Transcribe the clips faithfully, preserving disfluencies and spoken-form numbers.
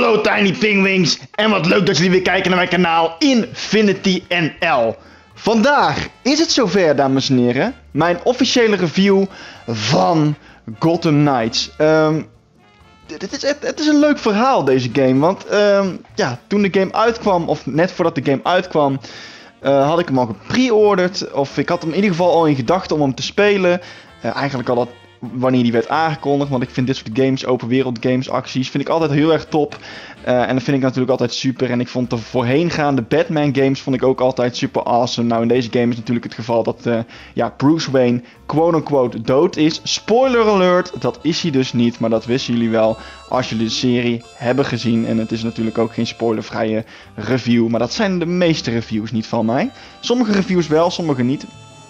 Hallo Tiny Pingwings en wat leuk dat jullie weer kijken naar mijn kanaal Infinity N L. Vandaag is het zover, dames en heren, mijn officiële review van Gotham Knights. Um, dit is, het, het is een leuk verhaal, deze game, want um, ja, toen de game uitkwam, of net voordat de game uitkwam, uh, had ik hem al gepre-orderd, of ik had hem in ieder geval al in gedachten om hem te spelen. Uh, eigenlijk al dat wanneer die werd aangekondigd, want ik vind dit soort games, open wereld games, acties, vind ik altijd heel erg top. Uh, en dat vind ik natuurlijk altijd super. En ik vond de voorheengaande Batman games vond ik ook altijd super awesome. Nou, in deze game is natuurlijk het geval dat uh, ja, Bruce Wayne quote-unquote dood is. Spoiler alert, dat is hij dus niet, maar dat wisten jullie wel als jullie de serie hebben gezien. En het is natuurlijk ook geen spoilervrije review, maar dat zijn de meeste reviews niet van mij. Sommige reviews wel, sommige niet.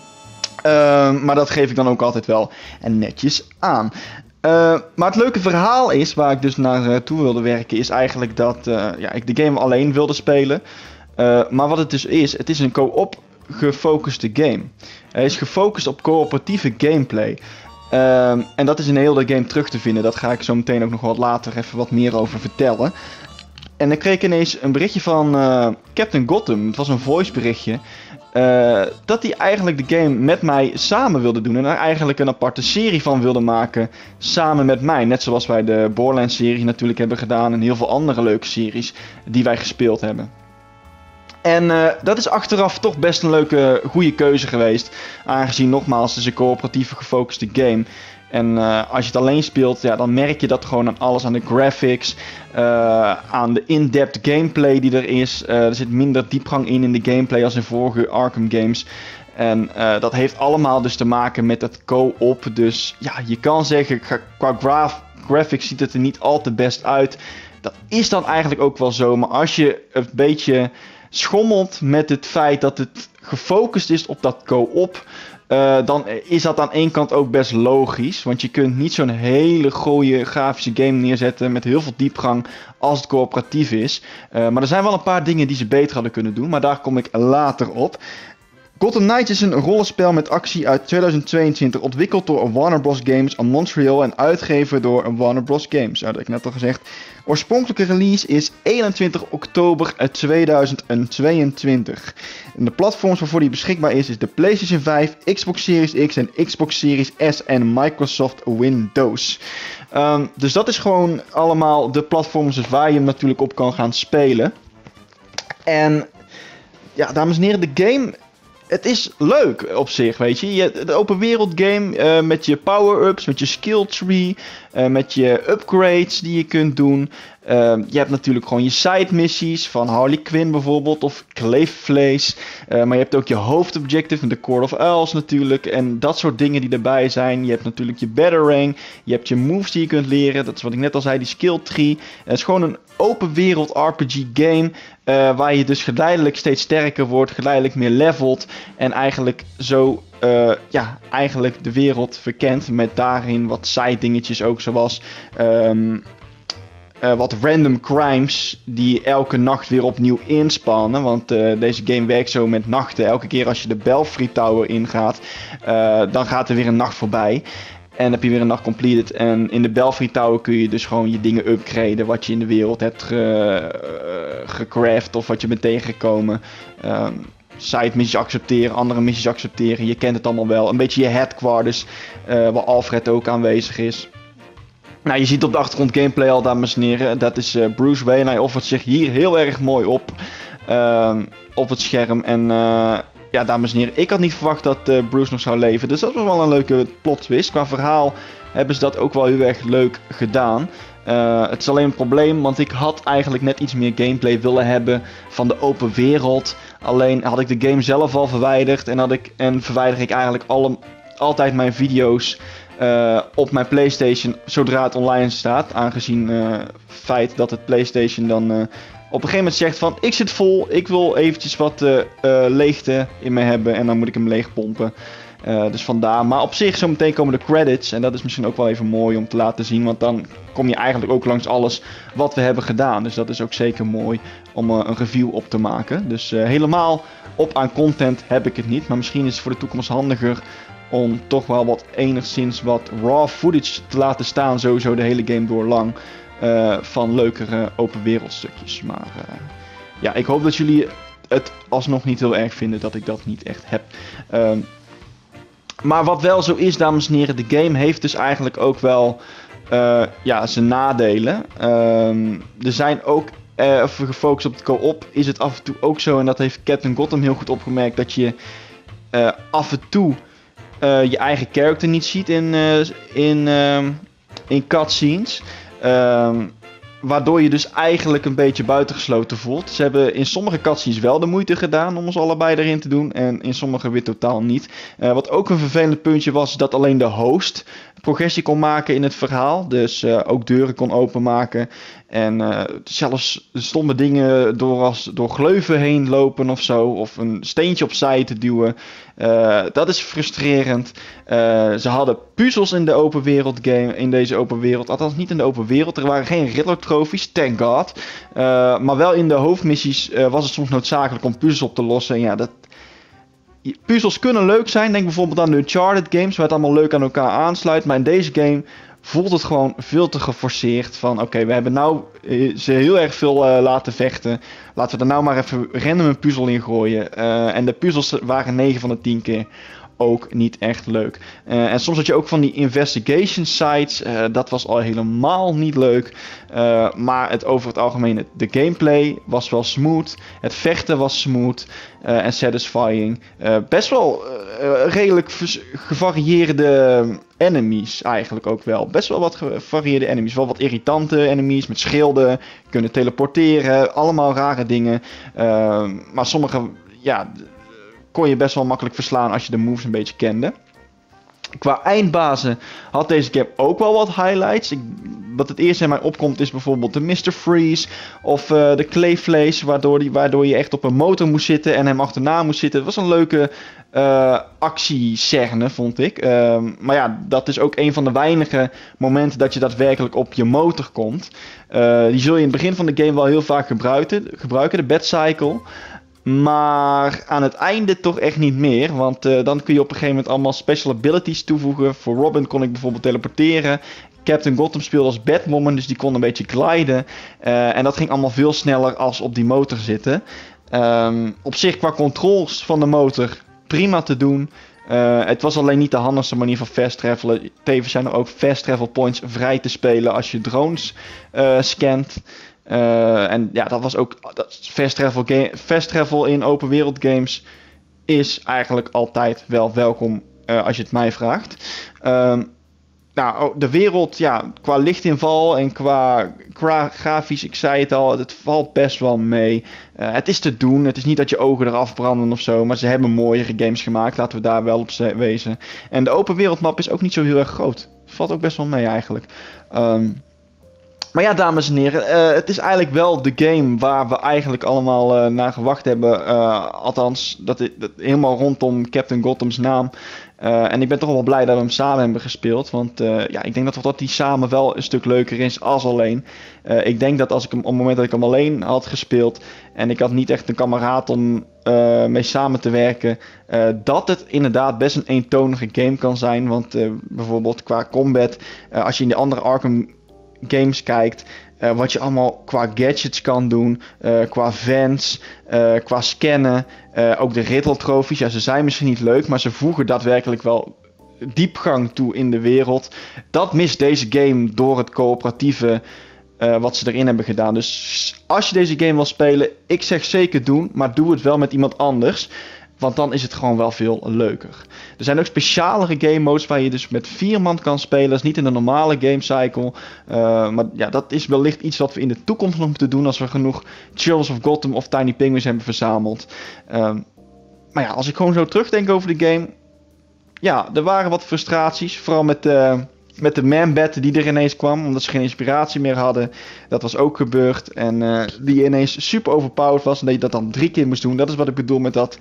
Uh, maar dat geef ik dan ook altijd wel en netjes aan. Uh, maar het leuke verhaal is, waar ik dus naartoe wilde werken, is eigenlijk dat uh, ja, ik de game alleen wilde spelen. Uh, maar wat het dus is, het is een co-op gefocuste game. Hij is gefocust op coöperatieve gameplay. Uh, en dat is in de hele game terug te vinden. Dat ga ik zo meteen ook nog wat later even wat meer over vertellen. En dan kreeg ik ineens een berichtje van uh, Captain Gotham. Het was een voice berichtje. Uh, dat hij eigenlijk de game met mij samen wilde doen. En er eigenlijk een aparte serie van wilde maken. Samen met mij. Net zoals wij de Borderlands serie natuurlijk hebben gedaan. En heel veel andere leuke series die wij gespeeld hebben. En uh, dat is achteraf toch best een leuke, goede keuze geweest. Aangezien nogmaals het is een coöperatieve gefocuste game. En uh, als je het alleen speelt, ja, dan merk je dat gewoon aan alles. Aan de graphics, uh, aan de in-depth gameplay die er is. Uh, er zit minder diepgang in in de gameplay als in vorige Arkham games. En uh, dat heeft allemaal dus te maken met het co-op. Dus ja, je kan zeggen, qua graf graphics ziet het er niet al te best uit. Dat is dan eigenlijk ook wel zo. Maar als je een beetje schommelt met het feit dat het gefocust is op dat co-op, Uh, dan is dat aan één kant ook best logisch. Want je kunt niet zo'n hele gooie grafische game neerzetten met heel veel diepgang als het coöperatief is. Uh, maar er zijn wel een paar dingen die ze beter hadden kunnen doen. Maar daar kom ik later op. Gotham Knights is een rollenspel met actie uit tweeduizend tweeëntwintig, ontwikkeld door Warner Bros. Games aan Montreal en uitgegeven door Warner Bros. Games. Dat had ik net al gezegd. Oorspronkelijke release is eenentwintig oktober tweeduizend tweeëntwintig. En de platforms waarvoor die beschikbaar is, is de PlayStation vijf, Xbox Series X en Xbox Series S en Microsoft Windows. Um, dus dat is gewoon allemaal de platforms dus waar je hem natuurlijk op kan gaan spelen. En ja, dames en heren, de game, het is leuk op zich, weet je. je de open wereld game uh, met je power-ups, met je skill tree, uh, met je upgrades die je kunt doen. Uh, je hebt natuurlijk gewoon je side missies van Harley Quinn bijvoorbeeld, of Clayface. Uh, maar je hebt ook je hoofdobjective met de Court of Owls natuurlijk. En dat soort dingen die erbij zijn. Je hebt natuurlijk je Batarang. Je hebt je moves die je kunt leren. Dat is wat ik net al zei, die skill tree. Het is gewoon een open wereld R P G game. Uh, waar je dus geleidelijk steeds sterker wordt, geleidelijk meer levelt. En eigenlijk zo uh, ja, eigenlijk de wereld verkent. Met daarin wat side dingetjes ook, zoals Um, Uh, wat random crimes die elke nacht weer opnieuw inspannen. Want uh, deze game werkt zo met nachten. Elke keer als je de Belfry Tower ingaat, uh, dan gaat er weer een nacht voorbij. En dan heb je weer een nacht completed. En in de Belfry Tower kun je dus gewoon je dingen upgraden. Wat je in de wereld hebt ge, uh, gecraft of wat je bent tegengekomen. Uh, Side missies accepteren, andere missies accepteren. Je kent het allemaal wel. Een beetje je headquarters, uh, waar Alfred ook aanwezig is. Nou, je ziet op de achtergrond gameplay al, dames en heren. Dat is uh, Bruce Wayne. Hij offert zich hier heel erg mooi op. Uh, op het scherm. En uh, ja, dames en heren. Ik had niet verwacht dat uh, Bruce nog zou leven. Dus dat was wel een leuke plot twist. Qua verhaal hebben ze dat ook wel heel erg leuk gedaan. Uh, het is alleen een probleem, want ik had eigenlijk net iets meer gameplay willen hebben van de open wereld. Alleen had ik de game zelf al verwijderd. En, had ik, en verwijder ik eigenlijk alle, altijd mijn video's Uh, op mijn PlayStation zodra het online staat. Aangezien uh, het feit dat het PlayStation dan uh, op een gegeven moment zegt van ik zit vol, ik wil eventjes wat uh, uh, leegte in me hebben en dan moet ik hem leegpompen. Uh, dus vandaar. Maar op zich zometeen komen de credits en dat is misschien ook wel even mooi om te laten zien. Want dan kom je eigenlijk ook langs alles wat we hebben gedaan. Dus dat is ook zeker mooi om uh, een review op te maken. Dus uh, helemaal op aan content heb ik het niet. Maar misschien is het voor de toekomst handiger om toch wel wat enigszins wat raw footage te laten staan, sowieso de hele game door lang. uh, van leukere open wereldstukjes. Maar uh, ja, ik hoop dat jullie het alsnog niet heel erg vinden dat ik dat niet echt heb. Uh, maar wat wel zo is, dames en heren, de game heeft dus eigenlijk ook wel uh, ja, zijn nadelen. Uh, er zijn ook, uh, of we gefocust op het co-op, is het af en toe ook zo, en dat heeft Captain Gotham heel goed opgemerkt, dat je uh, af en toe uh, je eigen character niet ziet in, uh, in, uh, in cutscenes. Uh, Waardoor je dus eigenlijk een beetje buitengesloten voelt. Ze hebben in sommige cutscenes wel de moeite gedaan om ons allebei erin te doen. En in sommige weer totaal niet. Uh, wat ook een vervelend puntje was, dat alleen de host progressie kon maken in het verhaal. Dus uh, ook deuren kon openmaken. En uh, zelfs stomme dingen door, als, door gleuven heen lopen of zo. Of een steentje opzij te duwen. Uh, dat is frustrerend. Uh, ze hadden puzzels in de open wereld game. In deze open wereld. Althans niet in de open wereld. Er waren geen Riddler trophies, thank god. Uh, maar wel in de hoofdmissies uh, was het soms noodzakelijk om puzzels op te lossen. En ja, dat... puzzels kunnen leuk zijn. Denk bijvoorbeeld aan de Uncharted games, waar het allemaal leuk aan elkaar aansluit. Maar in deze game voelt het gewoon veel te geforceerd. Van oké, okay, we hebben nou ze heel erg veel uh, laten vechten. Laten we er nou maar even random een puzzel in gooien. Uh, en de puzzels waren negen van de tien keer ook niet echt leuk. Uh, en soms had je ook van die investigation sites. Uh, dat was al helemaal niet leuk. Uh, maar het, over het algemeen, de gameplay was wel smooth. Het vechten was smooth uh, en satisfying. Uh, best wel uh, redelijk gevarieerde enemies eigenlijk ook wel. Best wel wat gevarieerde enemies. Wel wat irritante enemies met schilden. Kunnen teleporteren. Allemaal rare dingen. Uh, maar sommige... ja, kon je best wel makkelijk verslaan als je de moves een beetje kende. Qua eindbazen had deze game ook wel wat highlights. Ik, wat het eerste in mij opkomt is bijvoorbeeld de mister Freeze of uh, de Clayface, waardoor, die, waardoor je echt op een motor moest zitten en hem achterna moest zitten. Het was een leuke uh, actiescène, vond ik. Uh, maar ja, dat is ook een van de weinige momenten dat je daadwerkelijk op je motor komt. Uh, die zul je in het begin van de game wel heel vaak gebruiken, gebruiken de Batcycle. Maar aan het einde toch echt niet meer. Want uh, dan kun je op een gegeven moment allemaal special abilities toevoegen. Voor Robin kon ik bijvoorbeeld teleporteren. Captain Gotham speelde als Batwoman, dus die kon een beetje gliden. Uh, en dat ging allemaal veel sneller als op die motor zitten. Um, op zich qua controls van de motor prima te doen. Uh, het was alleen niet de handigste manier van fast travelen. Tevens zijn er ook fast travel points vrij te spelen als je drones uh, scant. Uh, en ja, dat was ook dat fast, travel game, fast travel in open wereld games is eigenlijk altijd wel welkom uh, als je het mij vraagt. Uh, nou, de wereld, ja, qua lichtinval en qua, qua grafisch, ik zei het al, het valt best wel mee. Uh, het is te doen, het is niet dat je ogen eraf branden of zo, maar ze hebben mooiere games gemaakt, laten we daar wel op wezen. En de open wereldmap is ook niet zo heel erg groot. Valt ook best wel mee eigenlijk. Um, Maar ja, dames en heren, uh, het is eigenlijk wel de game waar we eigenlijk allemaal uh, naar gewacht hebben. Uh, althans, dat, dat helemaal rondom Captain Gotham's naam. Uh, en ik ben toch wel blij dat we hem samen hebben gespeeld. Want uh, ja, ik denk dat, dat die samen wel een stuk leuker is als alleen. Uh, ik denk dat als ik hem, op het moment dat ik hem alleen had gespeeld en ik had niet echt een kameraad om uh, mee samen te werken, uh, dat het inderdaad best een eentonige game kan zijn. Want uh, bijvoorbeeld qua combat, uh, als je in de andere Arkham games kijkt, uh, wat je allemaal qua gadgets kan doen, uh, qua vents, uh, qua scannen, uh, ook de Riddler trophies, ja, ze zijn misschien niet leuk, maar ze voegen daadwerkelijk wel diepgang toe in de wereld. Dat mist deze game door het coöperatieve uh, wat ze erin hebben gedaan. Dus als je deze game wil spelen, ik zeg zeker doen, maar doe het wel met iemand anders. Want dan is het gewoon wel veel leuker. Er zijn ook specialere game modes waar je dus met vier man kan spelen. Dat is niet in de normale gamecycle. Uh, maar ja, dat is wellicht iets wat we in de toekomst nog moeten doen als we genoeg Children of Gotham of Tiny Penguins hebben verzameld. Uh, maar ja, als ik gewoon zo terugdenk over de game. Ja, er waren wat frustraties. Vooral met de, met de man-bat die er ineens kwam. Omdat ze geen inspiratie meer hadden. Dat was ook gebeurd. En uh, die ineens super overpowered was. En dat je dat dan drie keer moest doen. Dat is wat ik bedoel met dat...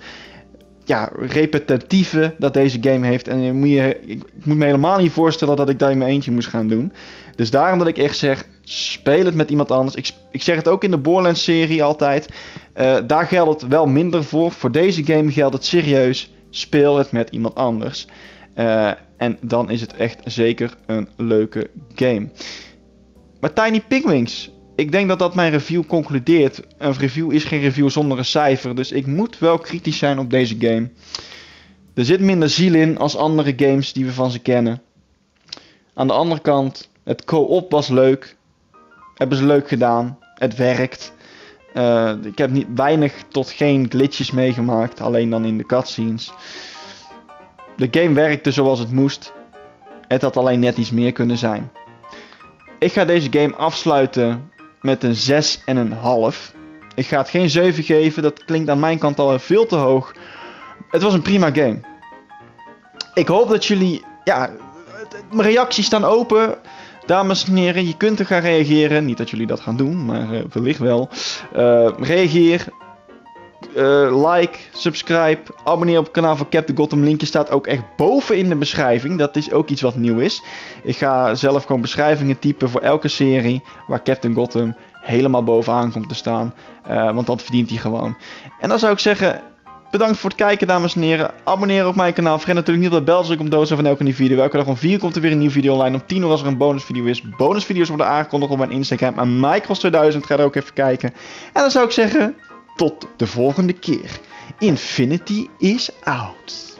ja, repetitieve dat deze game heeft. En je moet je, ik moet me helemaal niet voorstellen dat ik dat in mijn eentje moest gaan doen. Dus daarom dat ik echt zeg, speel het met iemand anders. Ik, ik zeg het ook in de Borderlands serie altijd. Uh, daar geldt het wel minder voor. Voor deze game geldt het serieus. Speel het met iemand anders. Uh, en dan is het echt zeker een leuke game. maar Tiny Pigwings. Ik denk dat dat mijn review concludeert. Een review is geen review zonder een cijfer. Dus ik moet wel kritisch zijn op deze game. Er zit minder ziel in als andere games die we van ze kennen. Aan de andere kant, het co-op was leuk. Hebben ze leuk gedaan. Het werkt. Uh, ik heb niet, weinig tot geen glitches meegemaakt. Alleen dan in de cutscenes. De game werkte zoals het moest. Het had alleen net iets meer kunnen zijn. Ik ga deze game afsluiten met een zes komma vijf. Ik ga het geen zeven geven. Dat klinkt aan mijn kant al veel te hoog. Het was een prima game. Ik hoop dat jullie... Ja, mijn reacties staan open. Dames en heren, je kunt er gaan reageren. Niet dat jullie dat gaan doen, maar uh, wellicht wel. Uh, reageer. Uh, like, subscribe, abonneer op het kanaal van Captain Gotham. Linkje staat ook echt boven in de beschrijving. Dat is ook iets wat nieuw is. Ik ga zelf gewoon beschrijvingen typen voor elke serie waar Captain Gotham helemaal bovenaan komt te staan. Uh, want dat verdient hij gewoon. En dan zou ik zeggen, bedankt voor het kijken, dames en heren. Abonneer op mijn kanaal. Vergeet natuurlijk niet op de bel te drukken om dood te zijn van elke nieuwe video. Elke dag om vier komt er weer een nieuwe video online. Om tien uur als er een bonusvideo is. Bonusvideo's worden aangekondigd op mijn Instagram. En Micros tweeduizend. Ga er ook even kijken. En dan zou ik zeggen... Tot de volgende keer. Infinity is out.